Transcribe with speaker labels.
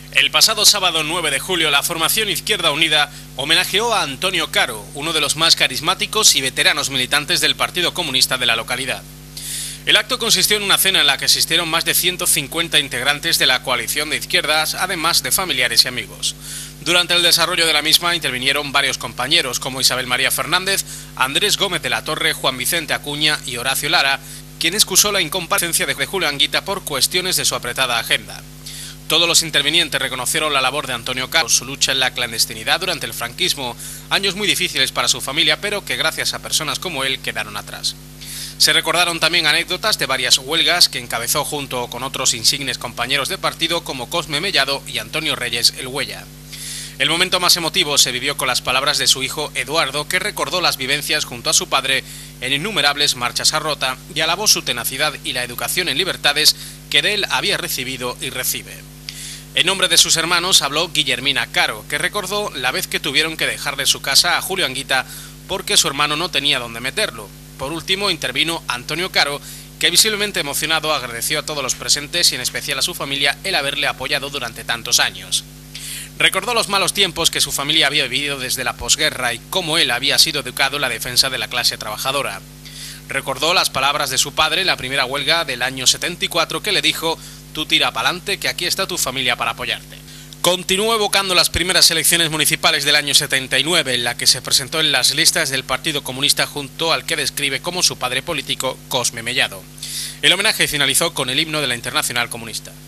Speaker 1: El pasado sábado 9 de julio, la formación Izquierda Unida homenajeó a Antonio Caro, uno de los más carismáticos y veteranos militantes del Partido Comunista de la localidad. El acto consistió en una cena en la que asistieron más de 150 integrantes de la coalición de izquierdas, además de familiares y amigos. Durante el desarrollo de la misma intervinieron varios compañeros como Isabel María Fernández, Andrés Gómez de la Torre, Juan Vicente Acuña y Horacio Lara, quien excusó la incomparecencia de Julio Anguita por cuestiones de su apretada agenda. Todos los intervinientes reconocieron la labor de Antonio Caro, su lucha en la clandestinidad durante el franquismo, años muy difíciles para su familia, pero que gracias a personas como él quedaron atrás. Se recordaron también anécdotas de varias huelgas que encabezó junto con otros insignes compañeros de partido como Cosme Mellado y Antonio Reyes el Huella. El momento más emotivo se vivió con las palabras de su hijo Eduardo, que recordó las vivencias junto a su padre en innumerables marchas a Rota y alabó su tenacidad y la educación en libertades que de él había recibido y recibe. En nombre de sus hermanos habló Guillermina Caro, que recordó la vez que tuvieron que dejarle su casa a Julio Anguita porque su hermano no tenía dónde meterlo. Por último intervino Antonio Caro, que visiblemente emocionado agradeció a todos los presentes y en especial a su familia el haberle apoyado durante tantos años. Recordó los malos tiempos que su familia había vivido desde la posguerra y cómo él había sido educado en la defensa de la clase trabajadora. Recordó las palabras de su padre en la primera huelga del año 74 que le dijo: «Tú tira pa'lante, que aquí está tu familia para apoyarte». Continuó evocando las primeras elecciones municipales del año 79, en la que se presentó en las listas del Partido Comunista junto al que describe como su padre político, Cosme Mellado. El homenaje finalizó con el himno de la Internacional Comunista.